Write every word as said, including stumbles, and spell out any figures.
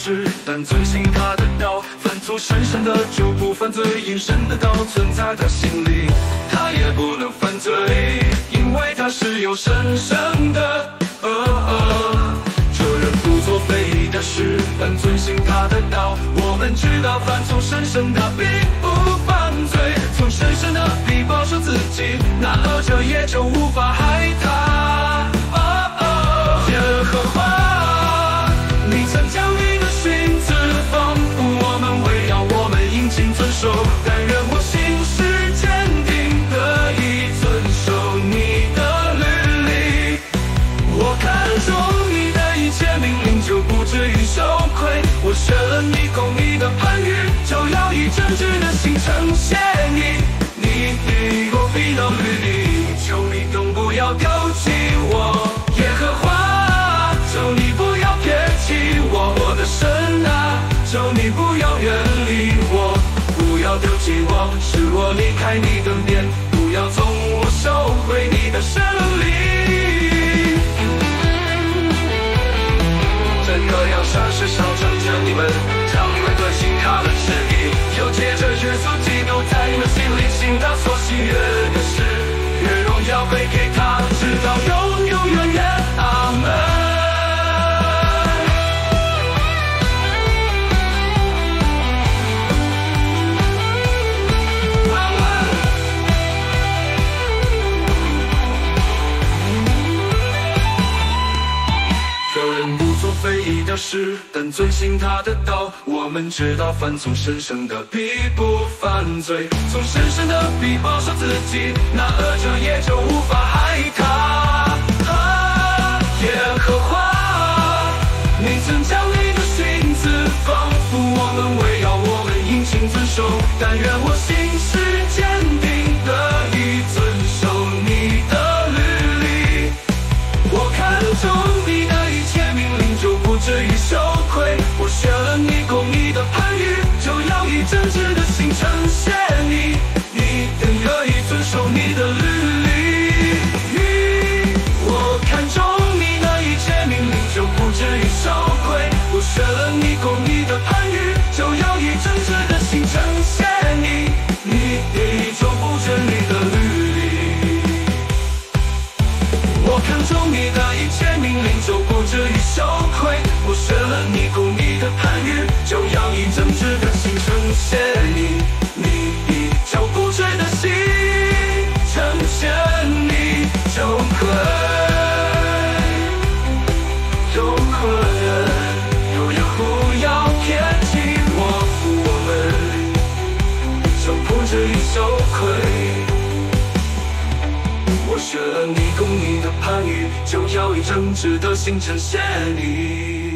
事，但遵行他的道。犯错神圣的就不犯罪，因神的道存在他心里，他也不能犯罪，因为他是有神圣的。哦哦，这人不做非义的事，但遵行他的道。我们知道犯错神圣的必不犯罪，从神圣的必保守自己，那恶者也就无法害他。哦哦，耶和华，你曾将你的训词丰富我们，围绕我们殷勤遵守。但愿我心是坚定，得以遵守你的律例。我看重你的一切命令，就不至于羞愧。我学了你公义的判语，就要以正直的心呈现你。你的我必到律例，求你更不要丢弃我，耶和华，求你不要撇弃我，我的神啊，求你不要远离我，不要丢弃我，使我离开你的面，不要从我收回你的圣灵。这个样式是想成全你们，让你们遵行他的旨意，又借着耶稣基督在你们心里行他所喜悦的事，愿荣耀归给他，直到永永远远。阿门。非义的事，但遵行他的道。我们知道凡从神圣的必不犯罪，从神圣的必保守自己，那恶者也就无法害他。啊，耶和华，你曾将你的训词丰富我们，围绕我们殷勤遵守。但愿我心是坚定，得以遵守你的律例。我看重你的一切命令，就不至于羞愧。我学了你公义的判语，就要以正直的心呈现你。你更乐意遵守你的律例。我看重你的一切命令，就不至于羞愧。我学了你公义的判语，就要以正直的心呈现你。你就不真理的律例。我看重你的一切命令，就不至于羞愧。我学了你公义的判语，就要以正直的心呈现你。你就不坠的心呈现你，就会就会有耶户要撇弃我，我们就不至于羞愧。我学了你公义的判语，就要以正直的心呈现你。